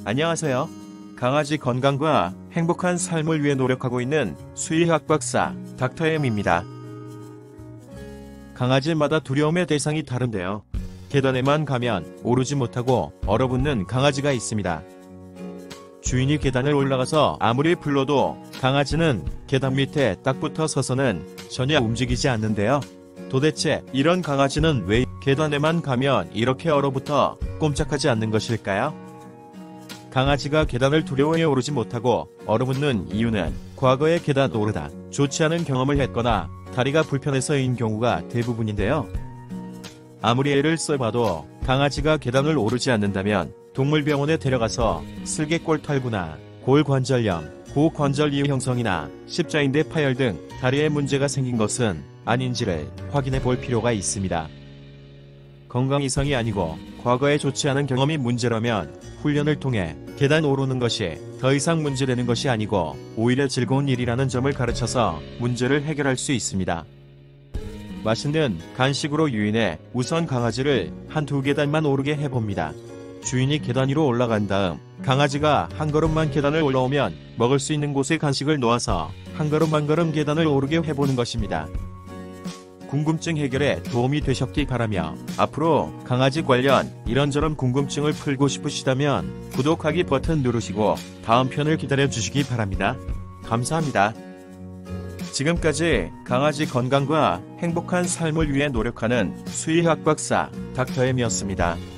안녕하세요. 강아지 건강과 행복한 삶을 위해 노력하고 있는 수의학 박사 닥터엠입니다. 강아지마다 두려움의 대상이 다른데요. 계단에만 가면 오르지 못하고 얼어붙는 강아지가 있습니다. 주인이 계단을 올라가서 아무리 불러도 강아지는 계단 밑에 딱 붙어 서서는 전혀 움직이지 않는데요. 도대체 이런 강아지는 왜 계단에만 가면 이렇게 얼어붙어 꼼짝하지 않는 것일까요? 강아지가 계단을 두려워해 오르지 못하고 얼어붙는 이유는 과거에 계단 오르다 좋지 않은 경험을 했거나 다리가 불편해서인 경우가 대부분인데요. 아무리 애를 써봐도 강아지가 계단을 오르지 않는다면 동물병원에 데려가서 슬개골탈구나 골관절염, 고관절 이의 형성이나 십자인대 파열 등 다리에 문제가 생긴 것은 아닌지를 확인해 볼 필요가 있습니다. 건강 이상이 아니고 과거에 좋지 않은 경험이 문제라면 훈련을 통해 계단 오르는 것이 더 이상 문제되는 것이 아니고 오히려 즐거운 일이라는 점을 가르쳐서 문제를 해결할 수 있습니다. 맛있는 간식으로 유인해 우선 강아지를 한두 계단만 오르게 해봅니다. 주인이 계단 위로 올라간 다음 강아지가 한 걸음만 계단을 올라오면 먹을 수 있는 곳에 간식을 놓아서 한 걸음 한 걸음 계단을 오르게 해보는 것입니다. 궁금증 해결에 도움이 되셨기 바라며 앞으로 강아지 관련 이런저런 궁금증을 풀고 싶으시다면 구독하기 버튼 누르시고 다음 편을 기다려 주시기 바랍니다. 감사합니다. 지금까지 강아지 건강과 행복한 삶을 위해 노력하는 수의학 박사 닥터엠이었습니다.